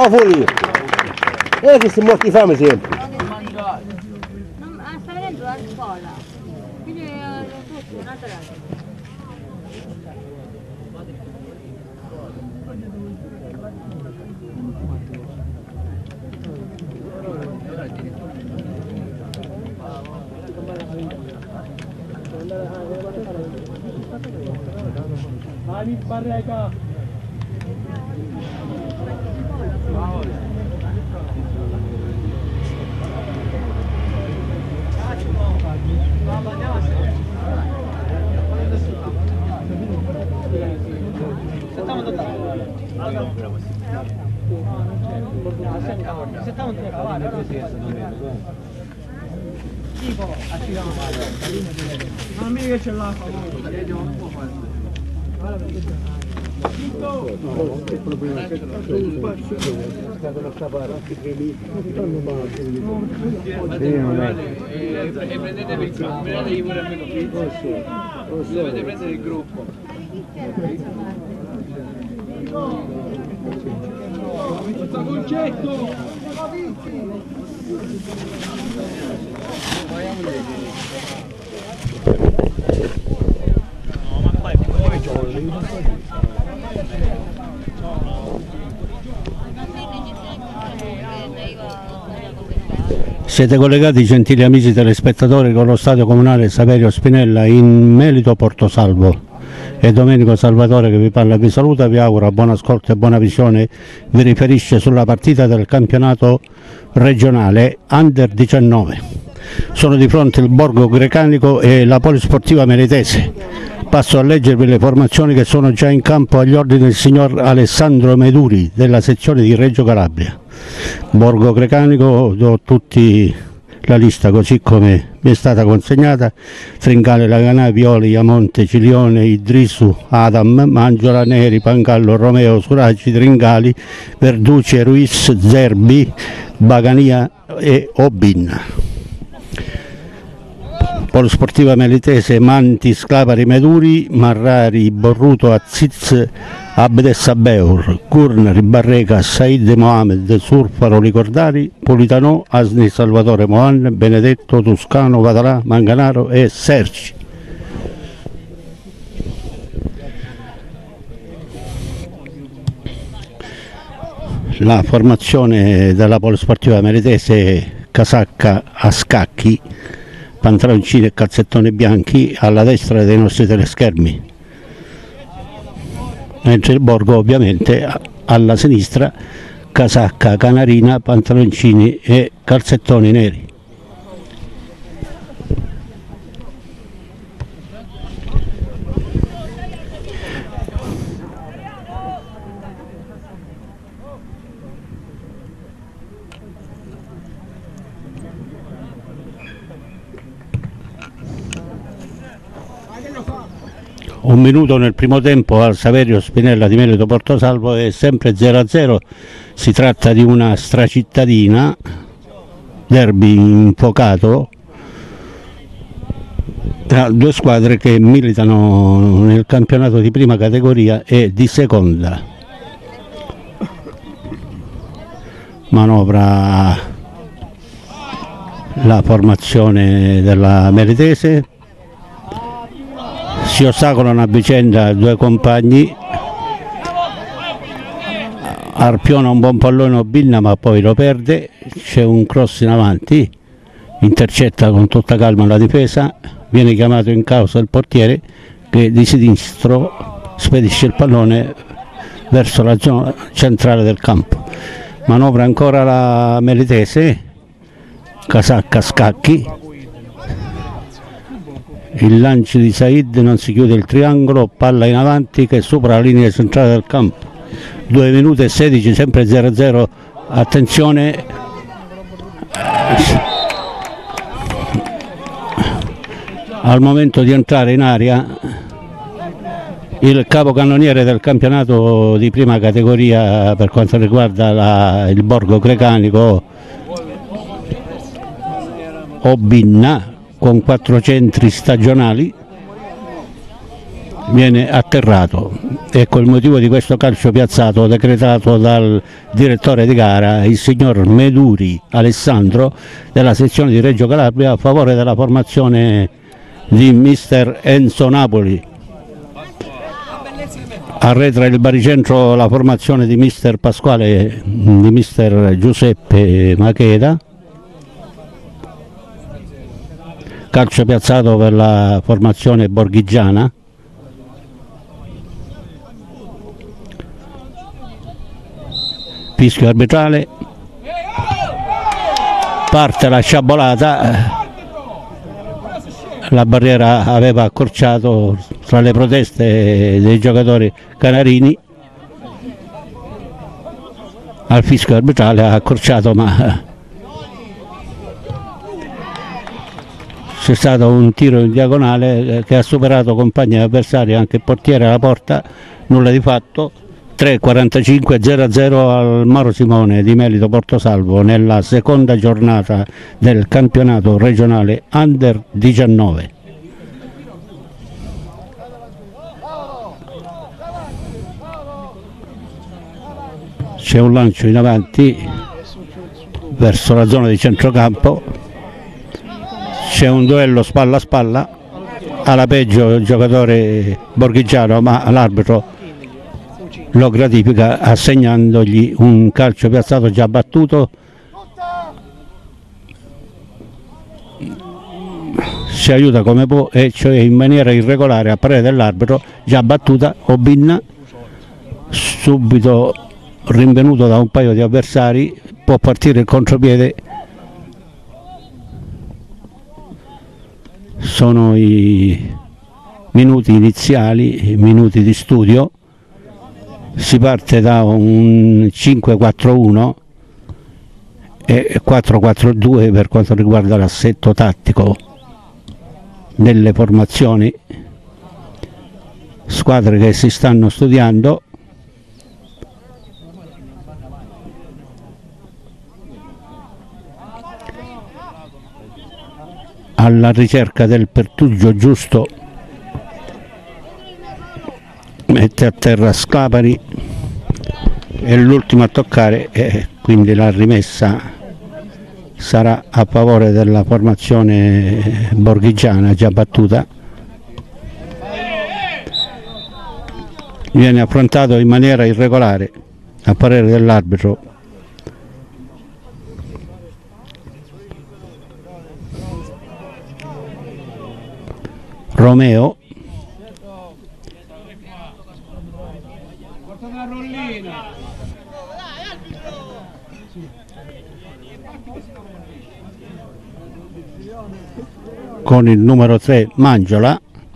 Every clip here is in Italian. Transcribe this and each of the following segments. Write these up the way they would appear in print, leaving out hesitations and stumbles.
a fuori. Che si morti di fame sempre. Sta venendo la scuola. Quindi tutto, un'altra cosa. Ani Barreca. Non mi che c'è l'acqua. Il problema è che e prendetevi il gruppo, prendetevi pure il gruppo. Dovete prendere il gruppo. Concetto! Siete collegati, gentili amici telespettatori, con lo Stadio Comunale Saverio Spinella in Melito Portosalvo. E Domenico Salvatore che vi parla, vi saluta, vi augura buon ascolto e buona visione. Vi riferisce sulla partita del campionato regionale Under 19. Sono di fronte il Borgo Grecanico e la Polisportiva Meritese. Passo a leggervi le formazioni che sono già in campo agli ordini del signor Alessandro Meduri della sezione di Reggio Calabria. Borgo Grecanico, do tutti la lista così come mi è stata consegnata: Trincale, Laganà, Violi, Iamonte, Cilione, Idrisu, Adam, Mangiola, Neri, Pancallo, Romeo, Suraci, Trincali, Verduce, Ruiz, Zerbi, Bagania e Obin. Polisportiva Melitese: Manti, Sclapari, Meduri, Marrari, Borruto, Aziz, Abdessabeur, Gurnari, Barreca, Said Mohamed, Surfaro, Ricordari, Politano, Asni, Salvatore, Mohan, Benedetto, Toscano, Vadalà, Manganaro e Serci. La formazione della Polisportiva Meritese è casacca a scacchi, pantaloncini e calzettoni bianchi alla destra dei nostri teleschermi, mentre il Borgo ovviamente alla sinistra casacca canarina, pantaloncini e calzettoni neri. Un minuto nel primo tempo al Saverio Spinella di Melito Portosalvo, è sempre 0-0, si tratta di una stracittadina, derby infuocato tra due squadre che militano nel campionato di prima categoria e di seconda. Manovra la formazione della Meritese. Si ostacolano a vicenda due compagni, arpiona un buon pallone Obinna ma poi lo perde, c'è un cross in avanti, intercetta con tutta calma la difesa, viene chiamato in causa il portiere che di sinistro spedisce il pallone verso la zona centrale del campo. Manovra ancora la Meritese, casacca a scacchi. Il lancio di Said, non si chiude il triangolo, palla in avanti che supera la linea centrale del campo. 2 minuti e 16, sempre 0-0, attenzione. Al momento di entrare in area il capocannoniere del campionato di prima categoria per quanto riguarda il Borgo Grecanico, Obinna, con 4 centri stagionali, viene atterrato. Ecco il motivo di questo calcio piazzato decretato dal direttore di gara, il signor Meduri Alessandro della sezione di Reggio Calabria, a favore della formazione di mister Enzo Napoli. Arretra il baricentro la formazione di mister Pasquale, di mister Giuseppe Macheda. Calcio piazzato per la formazione borghigiana. Fischio arbitrale. Parte la sciabolata. La barriera aveva accorciato tra le proteste dei giocatori canarini. Al fischio arbitrale ha accorciato, ma c'è stato un tiro in diagonale che ha superato compagni avversari, anche il portiere alla porta, nulla di fatto. 3:45, 0-0 al Mauro Simone di Melito Portosalvo nella seconda giornata del campionato regionale Under 19. C'è un lancio in avanti verso la zona di centrocampo, c'è un duello spalla a spalla, alla peggio il giocatore borghigiano, ma l'arbitro lo gratifica assegnandogli un calcio piazzato già battuto. Si aiuta come può, e cioè in maniera irregolare, a parere dell'arbitro, già battuta. Obinna, subito rinvenuto da un paio di avversari, può partire il contropiede. Sono i minuti iniziali, i minuti di studio. Si parte da un 5-4-1 e 4-4-2 per quanto riguarda l'assetto tattico delle formazioni, squadre che si stanno studiando. Alla ricerca del pertugio giusto, mette a terra Sclapari, è l'ultimo a toccare, e quindi la rimessa sarà a favore della formazione borghigiana già battuta. Viene affrontato in maniera irregolare a parere dell'arbitro. Romeo, con il numero 3 Mangiola,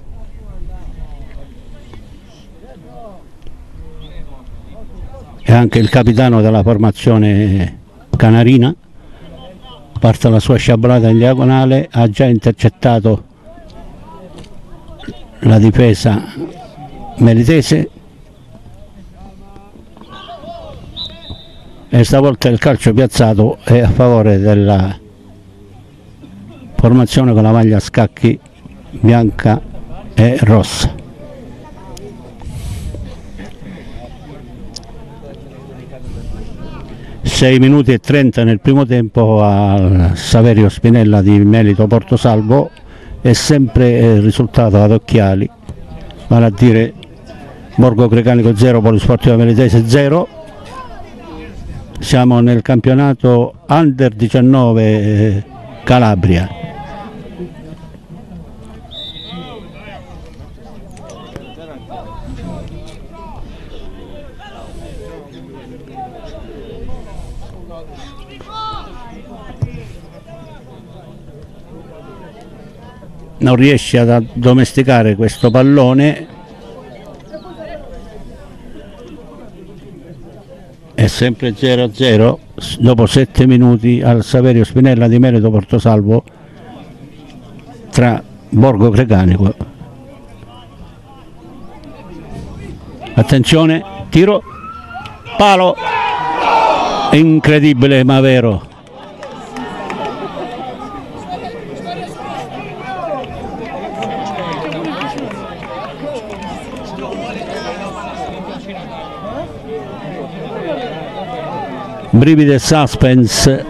e anche il capitano della formazione canarina. Parte la sua sciabolata in diagonale, ha già intercettato la difesa melitese, e stavolta il calcio piazzato è a favore della formazione con la maglia a scacchi bianca e rossa. Sei minuti e 30 nel primo tempo al Saverio Spinella di Melito Portosalvo, è sempre il risultato ad occhiali, vale a dire Borgo Grecanico 0, Polisportiva Melitese 0. Siamo nel campionato Under 19 Calabria. Non riesce ad addomesticare questo pallone, è sempre 0-0 dopo 7 minuti al Saverio Spinella di Melito Portosalvo tra Borgo Grecanico. Attenzione, tiro, palo, incredibile ma vero. brividi e suspense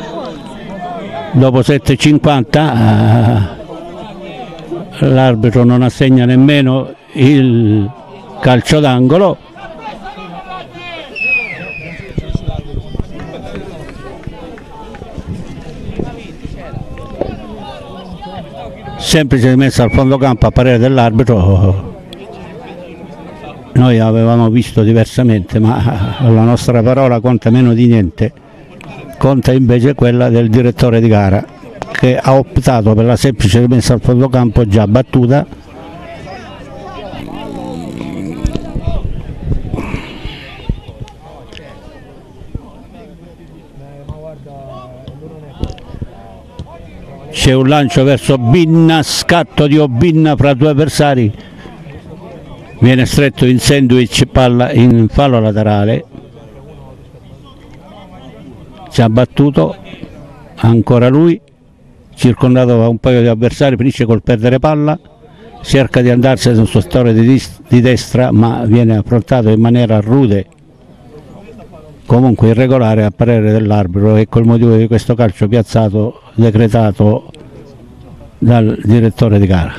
dopo 7,50. L'arbitro non assegna nemmeno il calcio d'angolo. Semplice messa al fondo campo a parere dell'arbitro. Noi avevamo visto diversamente, ma la nostra parola conta meno di niente, conta invece quella del direttore di gara, che ha optato per la semplice rimessa al fondo campo già battuta. C'è un lancio verso Binna, scatto di Obinna fra due avversari, viene stretto in sandwich, palla in fallo laterale, ci ha battuto ancora lui, circondato da un paio di avversari, finisce col perdere palla, cerca di andarsene sul suo settore di destra, ma viene affrontato in maniera rude, comunque irregolare a parere dell'arbitro, e col motivo di questo calcio piazzato decretato dal direttore di gara.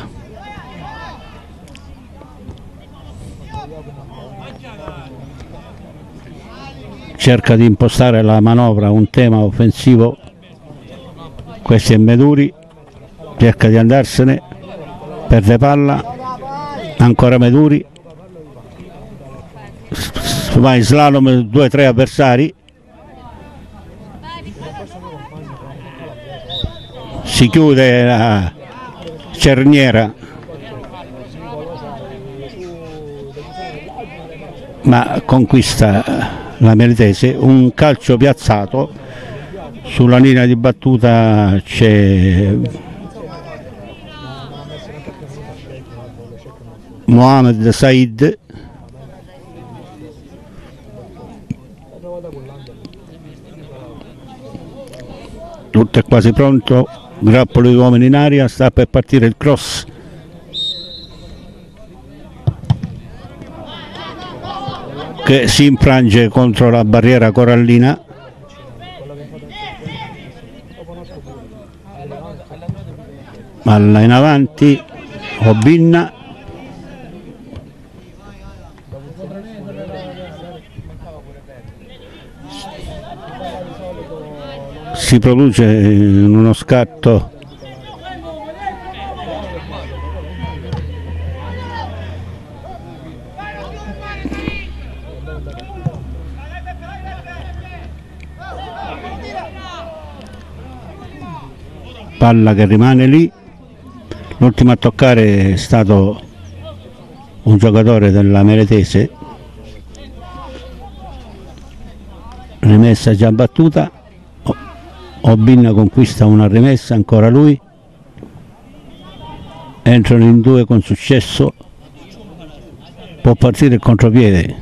Cerca di impostare la manovra, un tema offensivo, questo è Meduri, cerca di andarsene, perde palla, ancora Meduri, va in slalom 2-3 avversari, si chiude la cerniera, ma conquista la Melitese. Un calcio piazzato, sulla linea di battuta c'è Mohamed Said, tutto è quasi pronto, grappolo di uomini in aria, sta per partire il cross. Che si infrange contro la barriera corallina. Palla in avanti, Obinna. Si produce uno scatto palla che rimane lì. L'ultimo a toccare è stato un giocatore della Melitese, rimessa già battuta. Obinna conquista una rimessa, ancora lui, entrano in due con successo, può partire il contropiede,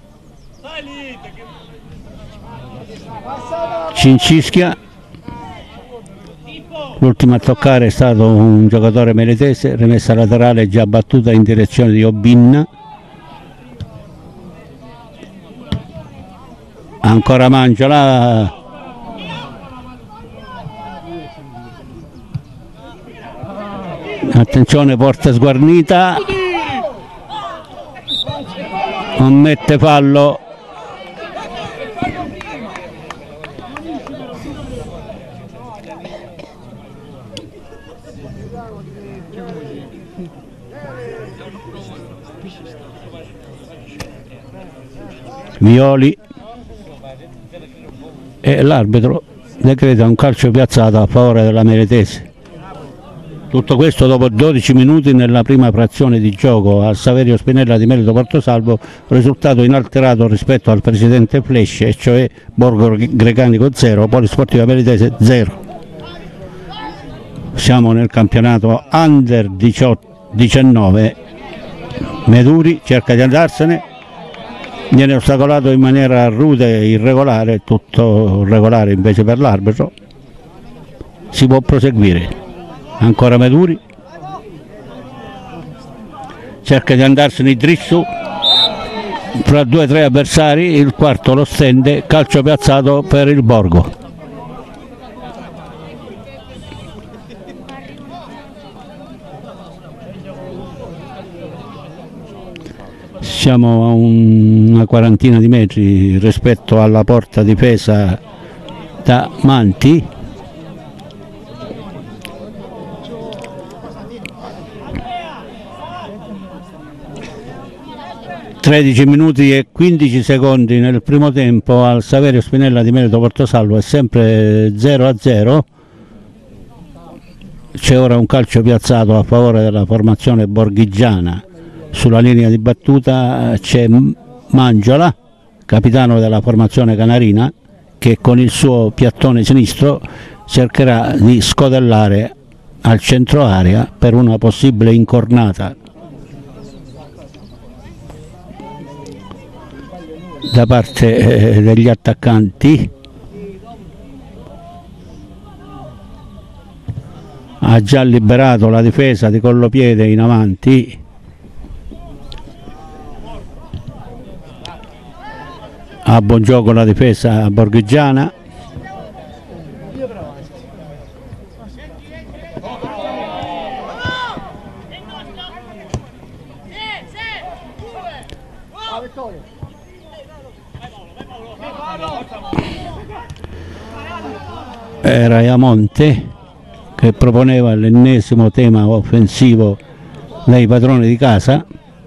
Cincischia. L'ultimo a toccare è stato un giocatore melitese, rimessa laterale già battuta in direzione di Obinna, ancora Mangiola, attenzione, porta sguarnita, commette fallo. Violi, e l'arbitro decreta un calcio piazzato a favore della Melitese. Tutto questo dopo 12 minuti nella prima frazione di gioco al Saverio Spinella di Melito Portosalvo, risultato inalterato rispetto al precedente flash, e cioè Borgo Grecanico 0, Polisportiva Melitese 0. Siamo nel campionato Under 19. Meduri cerca di andarsene, viene ostacolato in maniera rude e irregolare, tutto regolare invece per l'arbitro. Si può proseguire. Ancora Meduri, cerca di andarsene Idrissu, fra 2 o 3 avversari, il quarto lo stende, calcio piazzato per il Borgo. Siamo a una quarantina di metri rispetto alla porta difesa da Manti. (13 minuti e 15 secondi nel primo tempo al Saverio Spinella di Melito Portosalvo, è sempre 0-0. C'è ora un calcio piazzato a favore della formazione borghigiana. Sulla linea di battuta c'è Mangiola, capitano della formazione canarina, che con il suo piattone sinistro cercherà di scodellare al centro area per una possibile incornata da parte degli attaccanti. Ha già liberato la difesa di Collopiede in avanti. A buon gioco la difesa borghigiana. Era Iamonte che proponeva l'ennesimo tema offensivo dei padroni di casa.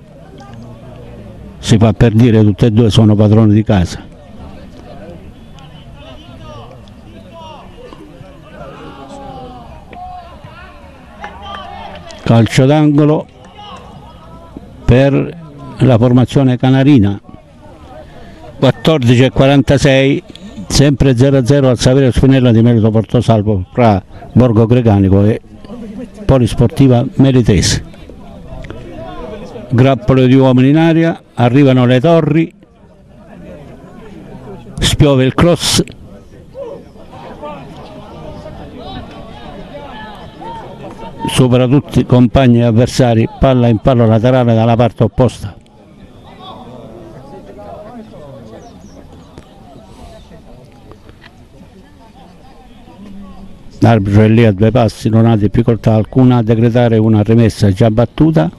Si fa per dire, tutte e due sono padroni di casa. Calcio d'angolo per la formazione canarina. 14:46, sempre 0-0 al Saverio Spinella di Melito Portosalvo fra Borgo Grecanico e Polisportiva Melitese. Grappolo di uomini in aria, arrivano le torri, spiove il cross, supera tutti i compagni e avversari, palla in palo laterale dalla parte opposta. L'arbitro è lì a 2 passi, non ha difficoltà alcuna a decretare una rimessa già battuta.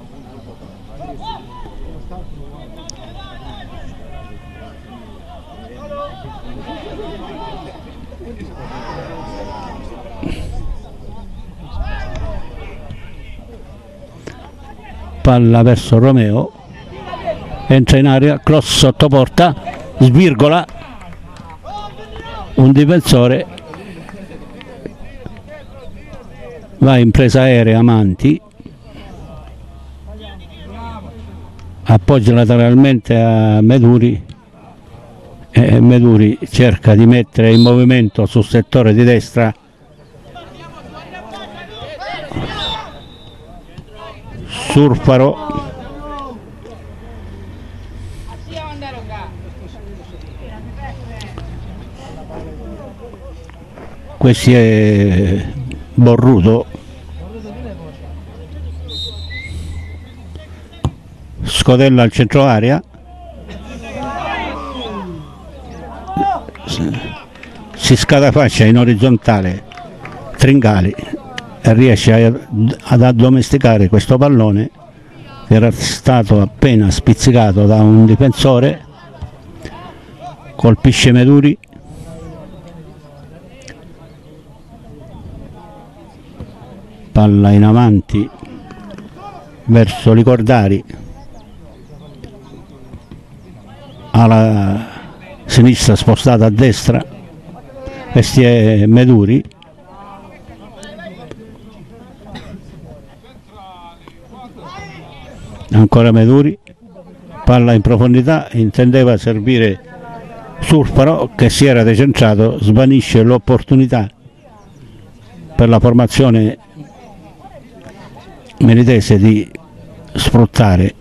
Palla verso Romeo, entra in area, cross sotto porta, svirgola un difensore, va in presa aerea Manti, appoggia lateralmente a Meduri e Meduri cerca di mettere in movimento sul settore di destra Surfaro. Questo è Borruto, scodella al centro area, si scatafascia in orizzontale Tringali e riesce ad addomesticare questo pallone che era stato appena spizzicato da un difensore. Colpisce Meduri, palla in avanti verso Licordari, alla sinistra spostata a destra, questo è Meduri, ancora Meduri, palla in profondità, intendeva servire Surfaro che si era decentrato, svanisce l'opportunità per la formazione melitese di sfruttare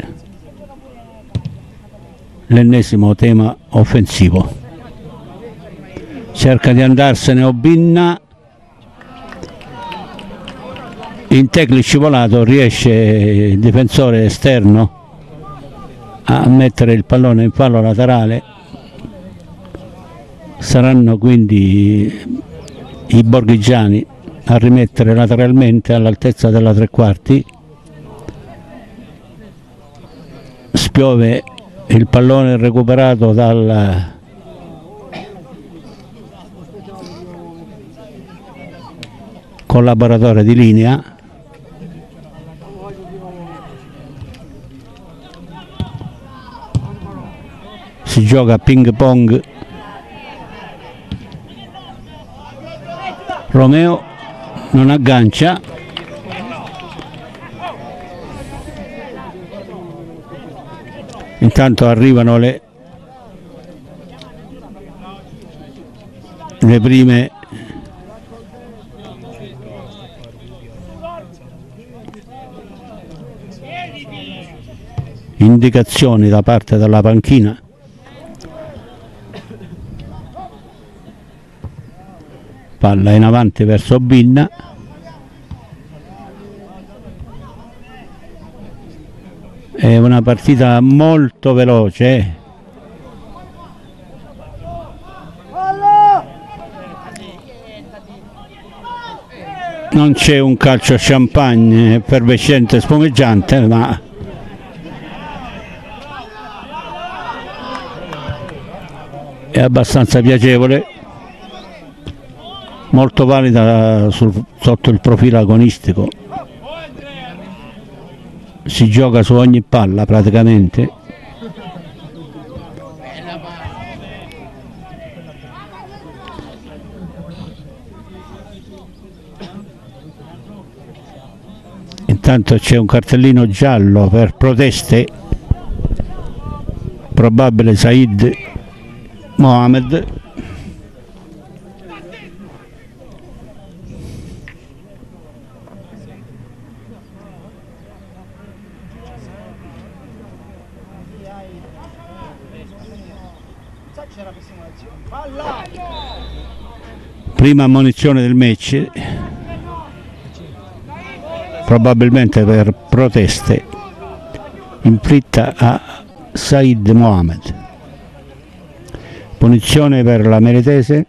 l'ennesimo tema offensivo. Cerca di andarsene Obinna, in tecli scivolato, riesce il difensore esterno a mettere il pallone in fallo laterale saranno quindi i borghigiani a rimettere lateralmente all'altezza della tre quarti. Spiove il pallone recuperato dal collaboratore di linea. Si gioca ping pong. Romeo non aggancia. Intanto arrivano le prime indicazioni da parte della panchina. Palla in avanti verso Binna. È una partita molto veloce. Non c'è un calcio champagne effervescente, spumeggiante, ma è abbastanza piacevole, molto valida sotto il profilo agonistico. Si gioca su ogni palla praticamente. Intanto c'è un cartellino giallo per proteste, probabile Said Mohamed. Prima ammonizione del match, probabilmente per proteste, inflitta a Said Mohamed. Punizione per la Meritese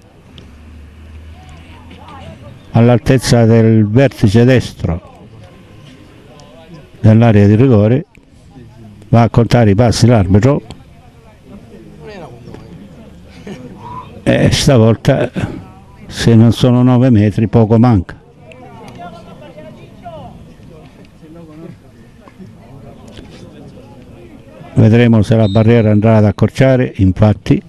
all'altezza del vertice destro dell'area di rigore. Va a contare i passi l'arbitro e stavolta, se non sono 9 metri, poco manca. Vedremo se la barriera andrà ad accorciare. Infatti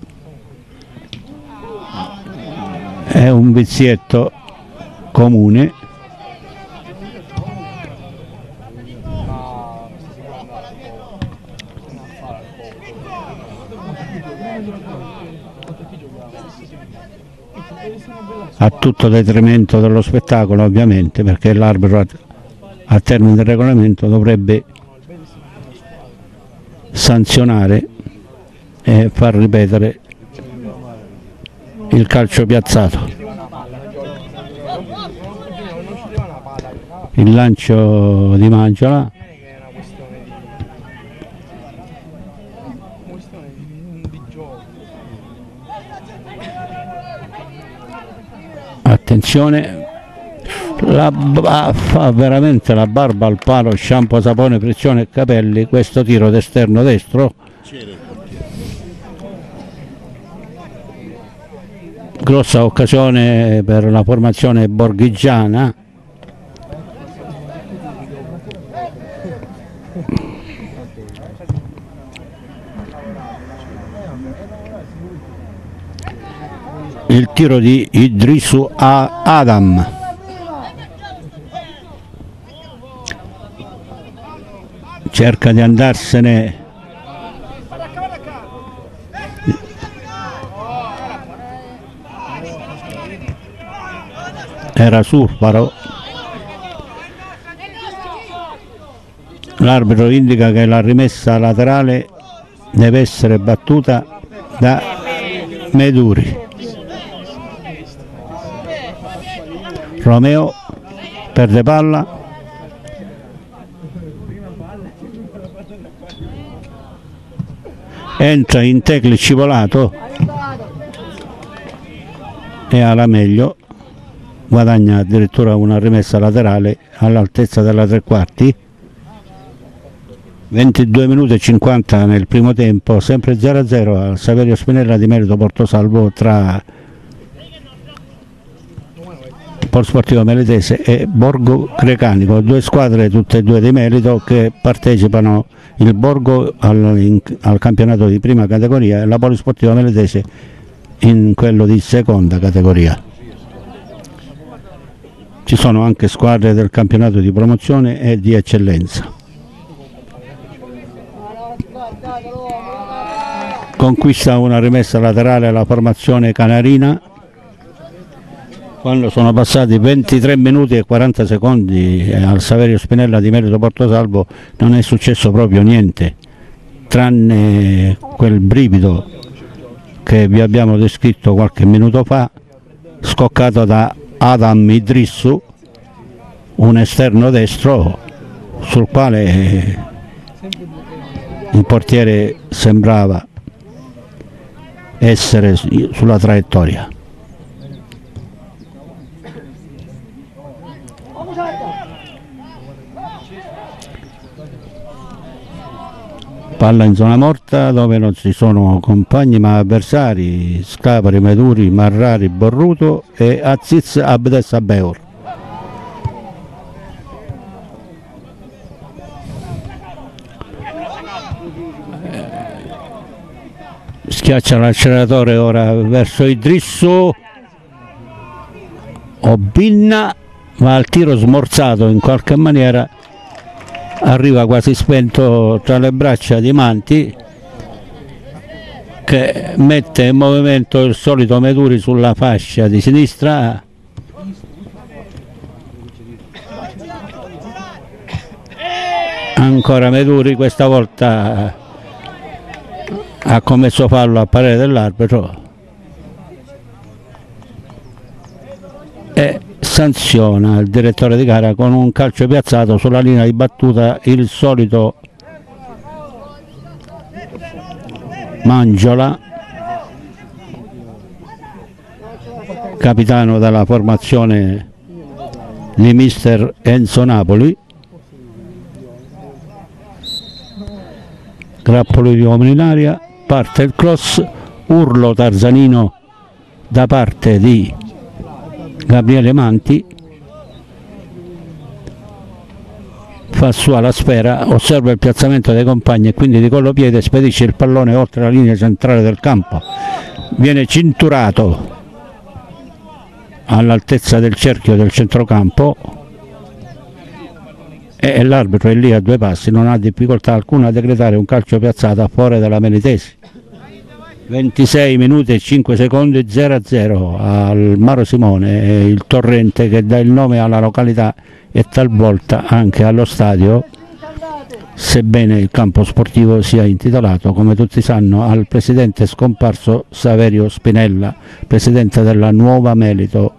è un vizietto comune. A tutto detrimento dello spettacolo, ovviamente, perché l'arbitro a termine del regolamento dovrebbe sanzionare e far ripetere il calcio piazzato. Il lancio di Mangiola. Attenzione, fa veramente la barba al palo, shampoo, sapone, frizione e capelli. Questo tiro d'esterno destro, grossa occasione per la formazione borghigiana. Il tiro di Idrisu Adam. Cerca di andarsene era Surfaro. L'arbitro indica che la rimessa laterale deve essere battuta da Meduri. Romeo perde palla. entra in tackle scivolato e alla meglio guadagna addirittura una rimessa laterale all'altezza della tre quarti. 22 minuti e 50 nel primo tempo, sempre 0-0 al Saverio Spinella di Merito Portosalvo tra Polo Sportivo Melitese e Borgo Grecanico, due squadre tutte e due di merito che partecipano, il Borgo al campionato di prima categoria e la Polo Sportivo Melitese in quello di seconda categoria. Ci sono anche squadre del campionato di promozione e di eccellenza. Conquista una rimessa laterale alla formazione canarina quando sono passati 23 minuti e 40 secondi al Saverio Spinella di Merito Portosalvo. Non è successo proprio niente tranne quel brivido che vi abbiamo descritto qualche minuto fa, scoccato da Adam Idrissu, un esterno destro sul quale il portiere sembrava essere sulla traiettoria. Palla in zona morta dove non ci sono compagni ma avversari: Scapari, Meduri, Marrari, Borruto e Aziz Abdes Abeur. Schiaccia l'acceleratore ora verso Idrissu, Obinna va al tiro smorzato, in qualche maniera arriva quasi spento tra le braccia di Manti, che mette in movimento il solito Meduri sulla fascia di sinistra. Ancora Meduri, questa volta ha commesso fallo a parere dell'arbitro e sanziona il direttore di gara con un calcio piazzato sulla linea di battuta il solito Mangiola, capitano della formazione di mister Enzo Napoli. Grappolo di uomini in aria, parte il cross, urlo tarzanino da parte di Gabriele Manti, fa sua la sfera, osserva il piazzamento dei compagni e quindi di collopiede spedisce il pallone oltre la linea centrale del campo, viene cinturato all'altezza del cerchio del centrocampo e l'arbitro è lì a due passi, non ha difficoltà alcuna a decretare un calcio piazzato a favore della Melitese. 26 minuti e 5 secondi, 0-0 al Maro Simone, il torrente che dà il nome alla località e talvolta anche allo stadio, sebbene il campo sportivo sia intitolato, come tutti sanno, al presidente scomparso Saverio Spinella, presidente della Nuova Melito.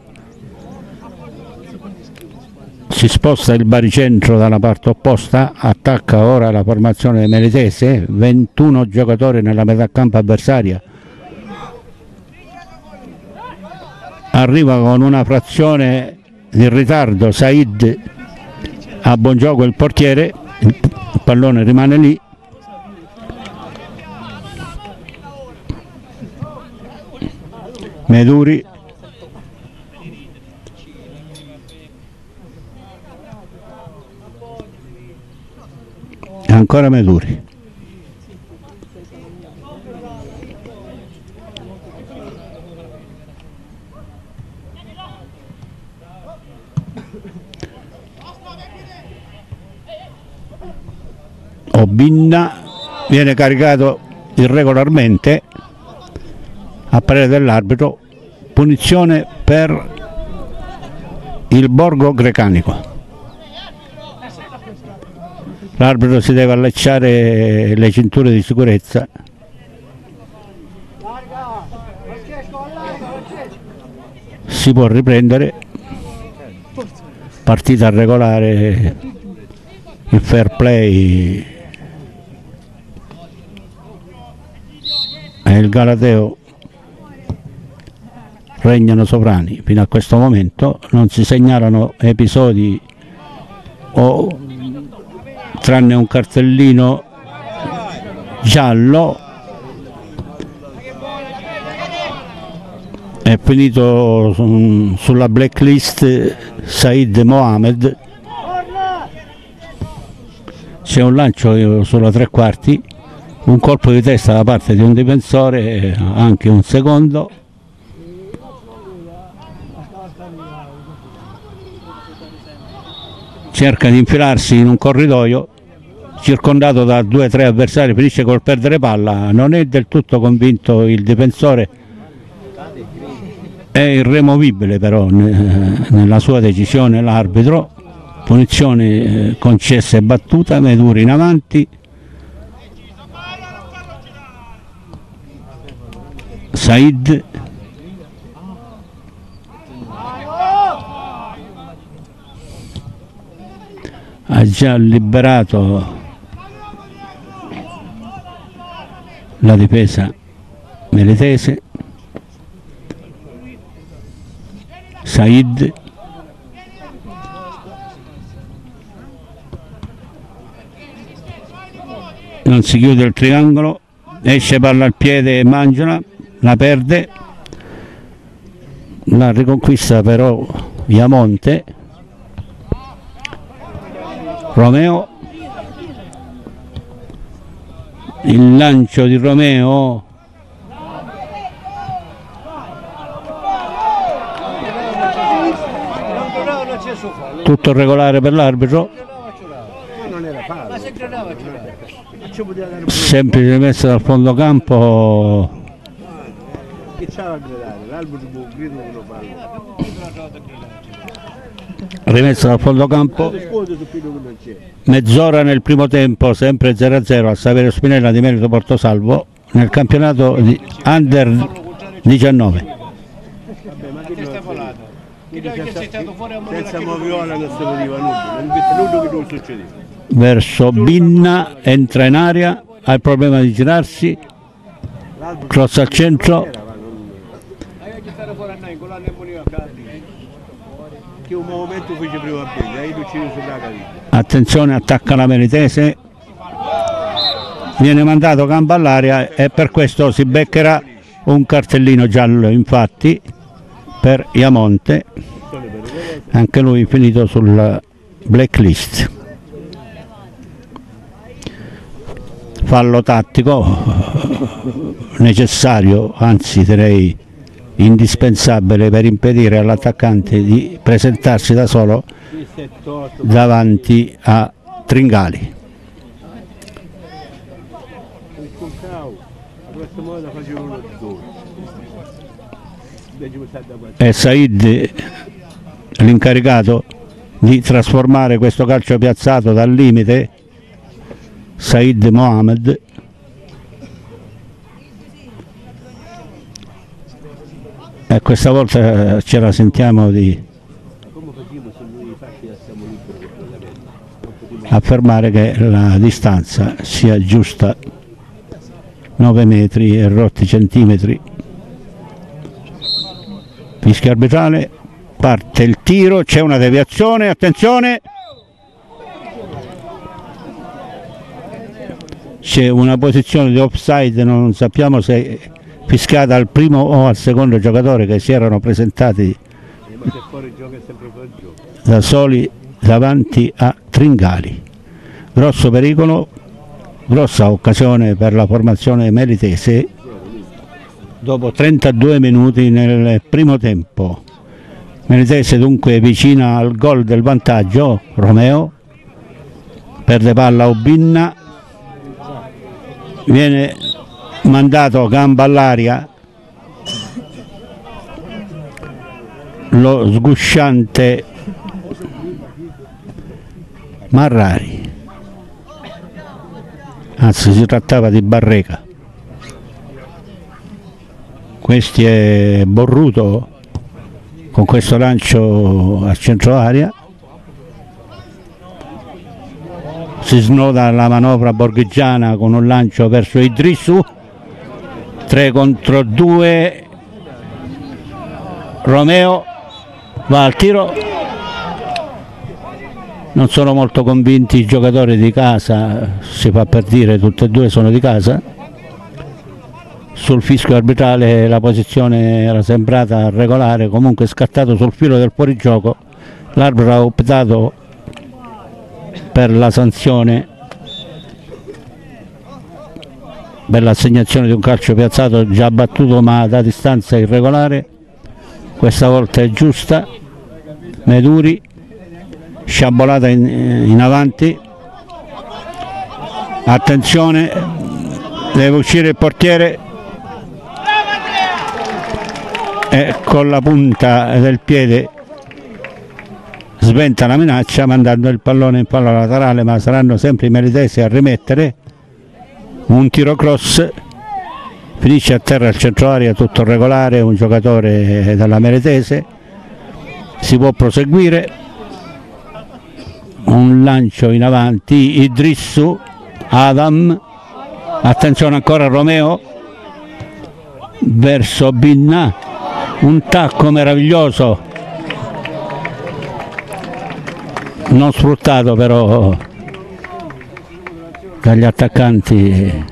Si sposta il baricentro dalla parte opposta, attacca ora la formazione melitese, 21 giocatori nella metà campo avversaria. Arriva con una frazione di ritardo Said, a buon gioco il portiere, il pallone rimane lì. Meduri ancora Meduri. Obinna viene caricato irregolarmente a parere dell'arbitro, punizione per il Borgo Grecanico. L'arbitro si deve allacciare le cinture di sicurezza. Si può riprendere, partita regolare, il fair play e il Galateo regnano sovrani. Fino a questo momento non si segnalano episodi tranne un cartellino giallo. È finito sulla blacklist Said Mohamed. C'è un lancio sulla tre quarti, un colpo di testa da parte di un difensore, anche un secondo. Cerca di infilarsi in un corridoio circondato da 2 o 3 avversari, finisce col perdere palla. Non è del tutto convinto il difensore, è irremovibile però nella sua decisione l'arbitro. Punizione concessa e battuta, Meduri in avanti, Said ha già liberato la difesa melitese. Said non si chiude il triangolo, esce palla al piede e Mangiola, la perde, la riconquista però Iamonte. Romeo, il lancio di Romeo tutto regolare per l'arbitro, semplice messa dal fondo campo. Rimessa dal fondo campo, mezz'ora nel primo tempo, sempre 0-0 a Saverio Spinella di Melito Portosalvo nel campionato di Under 19. Senza Moviola non si poteva nulla che non succedeva. Verso Binna, entra in aria, ha il problema di girarsi, cross al centro. Che un momento fece prima bene, Attenzione, attacca la Melitese, viene mandato gamba all'aria e per questo si beccherà un cartellino giallo, infatti, per Iamonte, anche lui finito sulla blacklist. Fallo tattico necessario, anzi direi indispensabile, per impedire all'attaccante di presentarsi da solo davanti a Tringali. È Said l'incaricato di trasformare questo calcio piazzato dal limite. Said Mohamed, e questa volta ce la sentiamo di affermare che la distanza sia giusta, 9 metri e rotti centimetri. Fischio arbitrale, parte il tiro, c'è una deviazione, attenzione, c'è una posizione di offside, non sappiamo se fischiata al primo o al secondo giocatore, che si erano presentati da soli davanti a Tringali. Grosso pericolo, grossa occasione per la formazione melitese dopo 32 minuti nel primo tempo. Melitese dunque vicina al gol del vantaggio. Romeo perde palla, Obinna, viene mandato gamba all'aria lo sgusciante Marrari, anzi si trattava di Barreca. Questi è Borruto con questo lancio al centro area, si snoda la manovra borghigiana con un lancio verso Idrissu, 3 contro 2, Romeo va al tiro, non sono molto convinti i giocatori di casa, si fa per dire, tutti e due sono di casa. Sul fischio arbitrale la posizione era sembrata regolare, comunque scattato sul filo del fuorigioco, l'arbitro ha optato per la sanzione, per l'assegnazione di un calcio piazzato già battuto ma da distanza irregolare. Questa volta è giusta. Meduri, sciabolata in avanti, attenzione, deve uscire il portiere e con la punta del piede sventa la minaccia mandando il pallone in palla laterale, ma saranno sempre i meritesi a rimettere. Un tiro cross, finisce a terra il centro area, tutto regolare, un giocatore della Meritese. Si può proseguire, un lancio in avanti, Idrissu, Adam, attenzione ancora Romeo verso Binna, un tacco meraviglioso, non sfruttato però dagli attaccanti.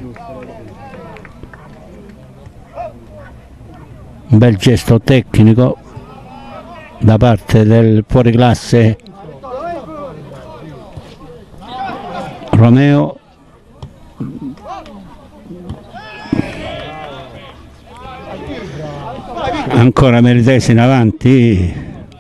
Un bel gesto tecnico da parte del fuoriclasse Romeo. Ancora Meritesi in avanti,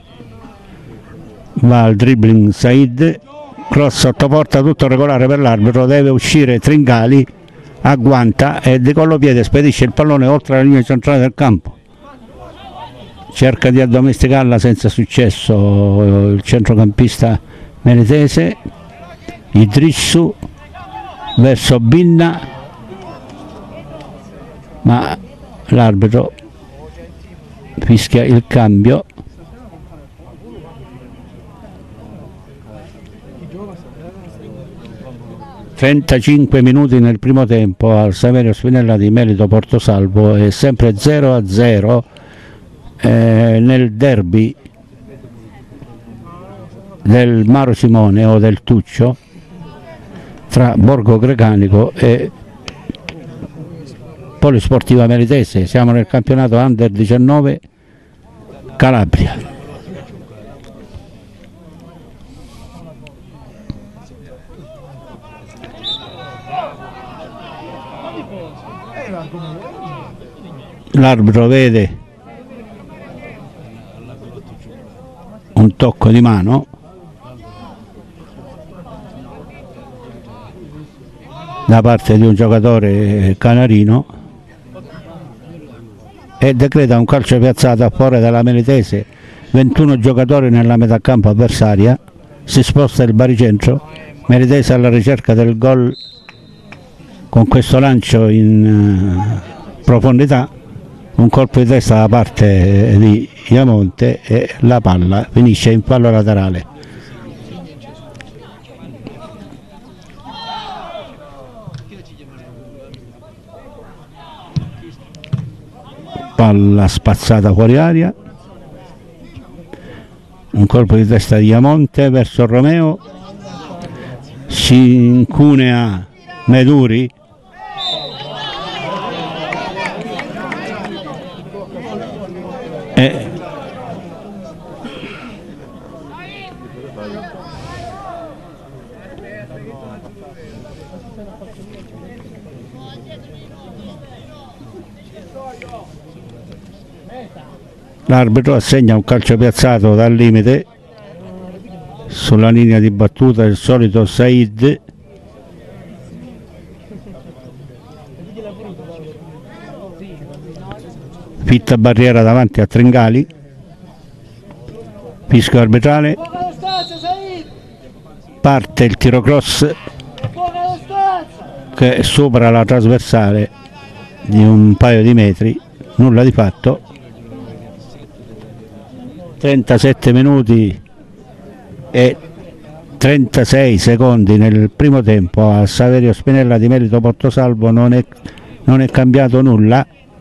va al dribbling Said, cross sotto porta, tutto regolare per l'arbitro, deve uscire Tringali, agguanta e di collopiede spedisce il pallone oltre la linea centrale del campo. Cerca di addomesticarla senza successo il centrocampista meritese. Idrissu verso Binna, ma l'arbitro fischia il cambio. ...35 minuti nel primo tempo al Saverio Spinella di Melito Portosalvo, e sempre 0-0 nel derby del Maro Simone o del Tuccio tra Borgo Grecanico e Polisportiva Meritese. Siamo nel campionato Under 19 Calabria. L'arbitro vede un tocco di mano, da parte di un giocatore canarino e decreta un calcio piazzato a favore della Meritese. 21 giocatori nella metà campo avversaria, si sposta il baricentro, Meritese alla ricerca del gol con questo lancio in profondità, un colpo di testa da parte di Iamonte e la palla finisce in fallo laterale. Palla spazzata fuori aria, un colpo di testa di Iamonte verso Romeo, si incunea Meduri, e l'arbitro assegna un calcio piazzato dal limite sulla linea di battuta, il solito Said. Fitta barriera davanti a Tringali, fischio arbitrale, parte il tiro cross che supera la trasversale di un paio di metri, nulla di fatto. 37 minuti e 36 secondi nel primo tempo al Saverio Spinella di Melito Portosalvo, non è cambiato nulla.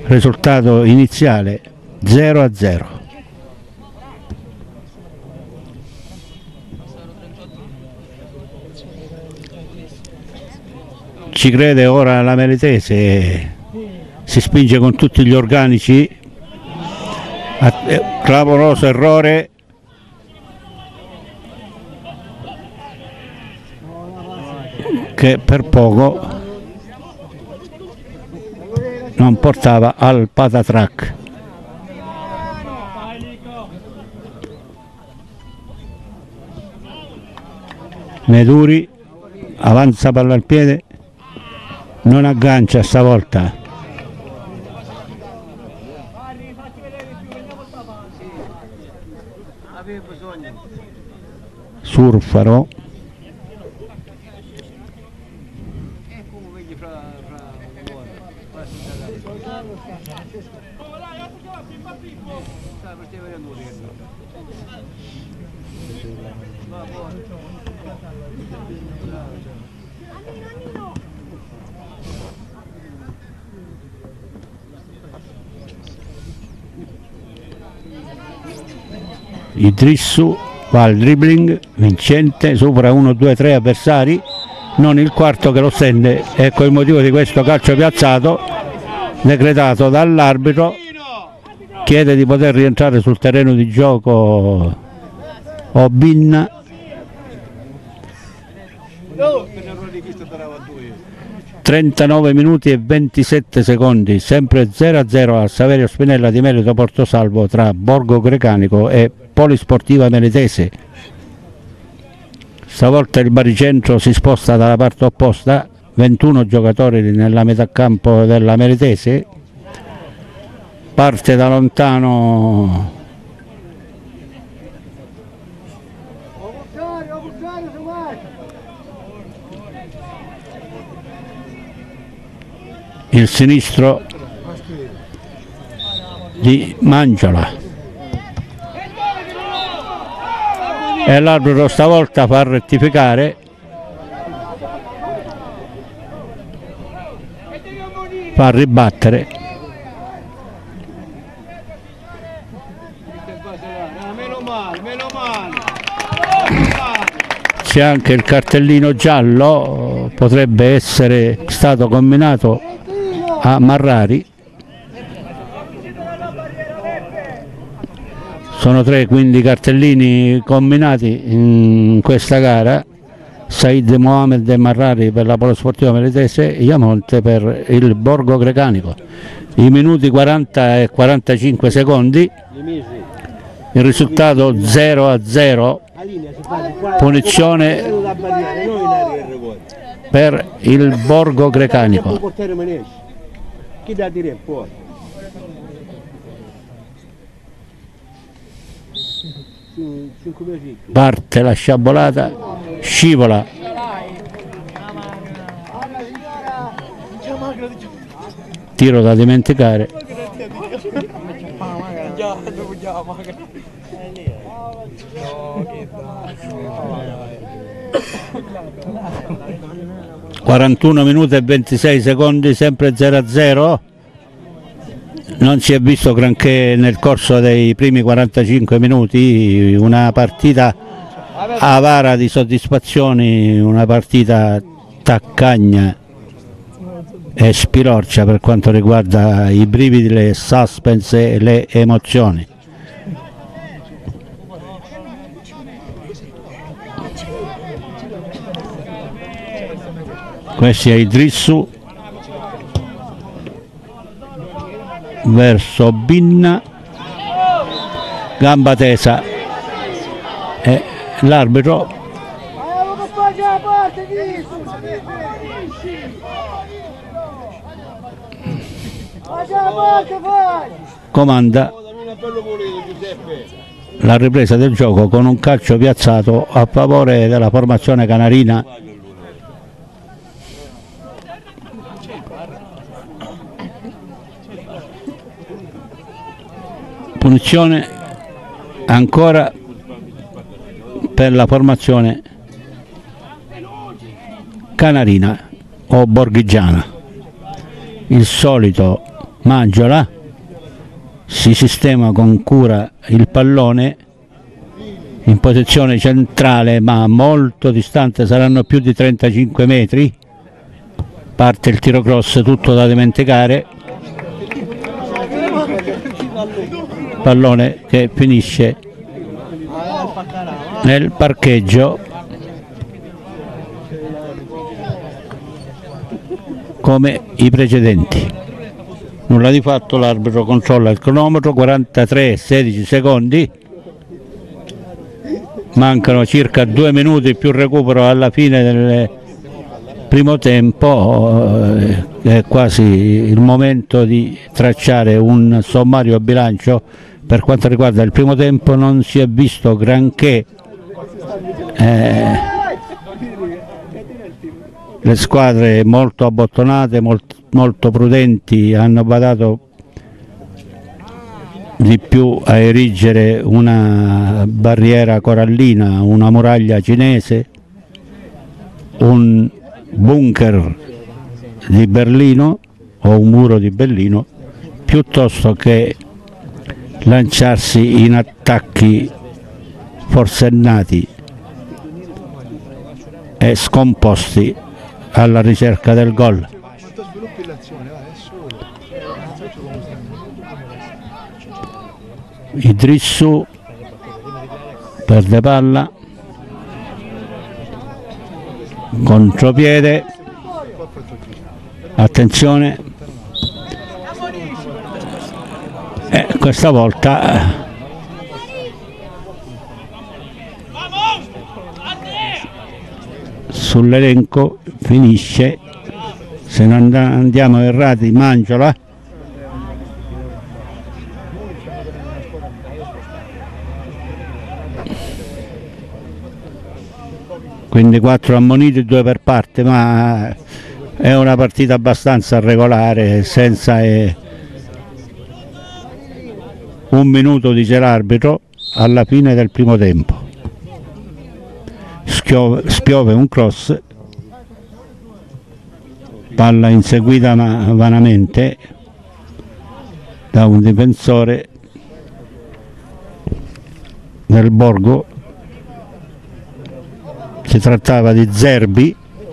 risultato iniziale 0-0. Ci crede ora la Meletese, si spinge con tutti gli organici, clamoroso errore, che per poco non portava al patatrack. Meduri avanza palla al piede, non aggancia stavolta. Surfaro, Idrissu va al dribbling vincente, supera 1, 2, 3 avversari, non il quarto che lo stende. Ecco il motivo di questo calcio piazzato decretato dall'arbitro. Chiede di poter rientrare sul terreno di gioco Obinna. No, per l'errore di questo darà a 2. 39 minuti e 27 secondi, sempre 0-0 al Saverio Spinella di Melito Portosalvo tra Borgo Grecanico e Polisportiva Meletese. Stavolta il baricentro si sposta dalla parte opposta, 21 giocatori nella metà campo della Meletese, parte da lontano il sinistro di Mangiola e l'arbitro stavolta fa rettificare, fa ribattere. C'è anche il cartellino giallo, potrebbe essere stato combinato a Marrari. Sono 3 quindi cartellini combinati in questa gara: Said Mohamed e Marrari per la Polisportiva Meletese, Iamonte per il Borgo Grecanico. I minuti 40 e 45 secondi, il risultato 0-0, punizione per il Borgo Grecanico. Chi da dire fuori? Parte la sciabolata, scivola, tiro da dimenticare. ...41 minuti e 26 secondi, sempre 0-0. Non si è visto granché nel corso dei primi 45 minuti, una partita avara di soddisfazioni, una partita taccagna e spilorcia per quanto riguarda i brividi, le suspense e le emozioni. Questo è Idrissu verso Binna, gamba tesa e l'arbitro comanda la ripresa del gioco con un calcio piazzato a favore della formazione canarina. Punizione ancora per la formazione canarina o borghigiana. Il solito Mangiola, si sistema con cura il pallone in posizione centrale ma molto distante, saranno più di 35 metri, parte il tiro cross tutto da dimenticare, pallone che finisce nel parcheggio come i precedenti. Nulla di fatto, l'arbitro controlla il cronometro, 43-16 secondi, mancano circa 2 minuti più recupero alla fine del primo tempo, è quasi il momento di tracciare un sommario bilancio. Per quanto riguarda il primo tempo non si è visto granché, le squadre molto abbottonate, molto prudenti, hanno badato di più a erigere una barriera corallina, una muraglia cinese, un bunker di Berlino o un muro di Berlino, piuttosto che lanciarsi in attacchi forsennati e scomposti alla ricerca del gol. Idrissu perde palla, contropiede, attenzione, questa volta sull'elenco finisce, se non andiamo errati, Mangiola. Quindi 4 ammoniti, 2 per parte, ma è una partita abbastanza regolare, senza un minuto, dice l'arbitro, alla fine del primo tempo. Spiove un cross, palla inseguita ma vanamente da un difensore del Borgo. Si trattava di Zerbi,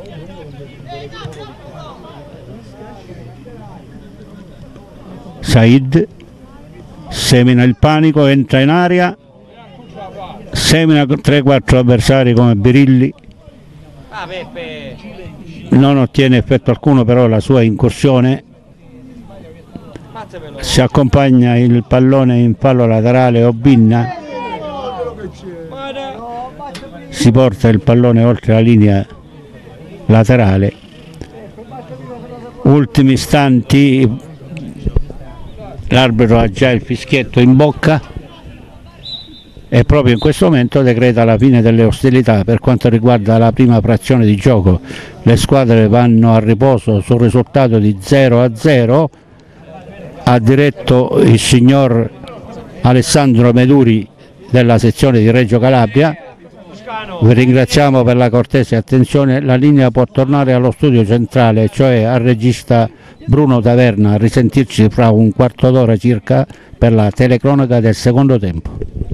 Said semina il panico, entra in aria, semina 3-4 avversari come Birilli, non ottiene effetto alcuno però la sua incursione, si accompagna il pallone in fallo laterale Obinna, si porta il pallone oltre la linea laterale. Ultimi istanti, l'arbitro ha già il fischietto in bocca e proprio in questo momento decreta la fine delle ostilità. Per quanto riguarda la prima frazione di gioco, le squadre vanno a riposo sul risultato di 0-0. Ha diretto il signor Alessandro Meduri della sezione di Reggio Calabria. Vi ringraziamo per la cortese attenzione. La linea può tornare allo studio centrale, cioè al regista Bruno Taverna. A risentirci fra un quarto d'ora circa per la telecronaca del secondo tempo.